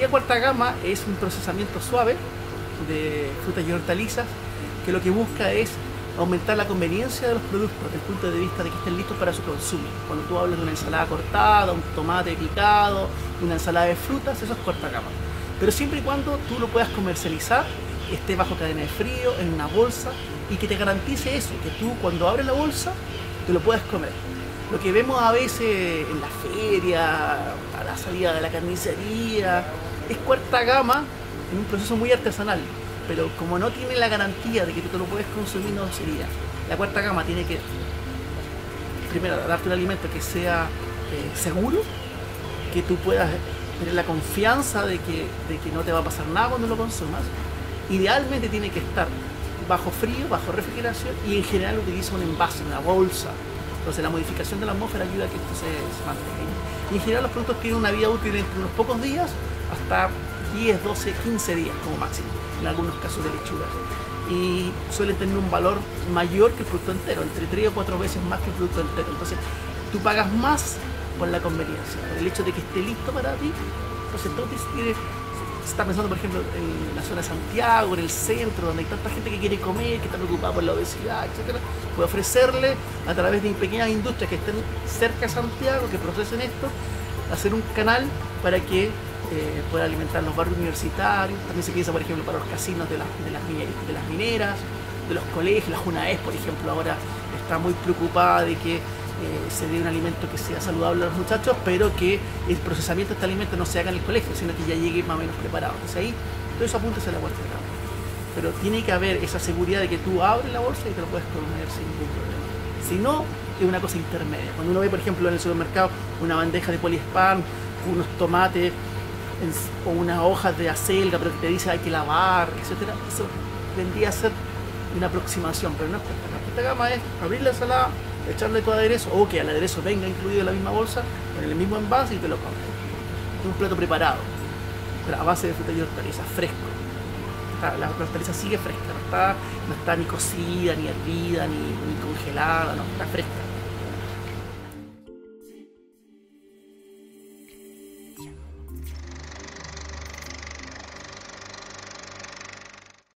la cuarta gama es un procesamiento suave de frutas y hortalizas que lo que busca es aumentar la conveniencia de los productos desde el punto de vista de que estén listos para su consumo. Cuando tú hablas de una ensalada cortada, un tomate picado, una ensalada de frutas, eso es cuarta gama. Pero siempre y cuando tú lo puedas comercializar, esté bajo cadena de frío, en una bolsa, y que te garantice eso, que tú cuando abres la bolsa te lo puedas comer. Lo que vemos a veces en la feria, a la salida de la carnicería, es cuarta gama en un proceso muy artesanal, pero como no tiene la garantía de que tú te lo puedes consumir, no sería. La cuarta gama tiene que, primero, darte un alimento que sea seguro, que tú puedas tener la confianza de que no te va a pasar nada cuando lo consumas. Idealmente tiene que estar bajo frío, bajo refrigeración, y en general utiliza un envase, una bolsa. Entonces la modificación de la atmósfera ayuda a que esto se mantenga. Y en general los productos tienen una vida útil entre unos pocos días hasta 10, 12, 15 días como máximo, en algunos casos de lechugas. Y suelen tener un valor mayor que el producto entero, entre 3 o 4 veces más que el producto entero. Entonces tú pagas más por la conveniencia, por el hecho de que esté listo para ti. Entonces todo se está pensando, por ejemplo, en la zona de Santiago, en el centro, donde hay tanta gente que quiere comer, que está preocupada por la obesidad, etc. Puede ofrecerle, a través de pequeñas industrias que estén cerca de Santiago, que procesen esto, hacer un canal para que pueda alimentar los barrios universitarios. También se piensa, por ejemplo, para los casinos de las mineras, de los colegios. La UNAES, por ejemplo, ahora está muy preocupada de que se dé un alimento que sea saludable a los muchachos, pero que el procesamiento de este alimento no se haga en el colegio, sino que ya llegue más o menos preparado. Entonces ahí todo eso apunta hacia la cuarta gama. Pero tiene que haber esa seguridad de que tú abres la bolsa y te lo puedes comer sin ningún problema. Si no, es una cosa intermedia. Cuando uno ve, por ejemplo, en el supermercado una bandeja de poliespán, unos tomates o unas hojas de acelga, pero que te dice hay que lavar, etcétera, eso vendría a ser una aproximación, pero no es cuarta gama. Esta gama es abrir la ensalada, echarle tu aderezo, o que al aderezo venga incluido en la misma bolsa, con el mismo envase, y te lo comes. Es un plato preparado, pero a base de frutas y hortalizas, fresco. La hortaliza sigue fresca, no está ni cocida, ni hervida, ni congelada, no, está fresca.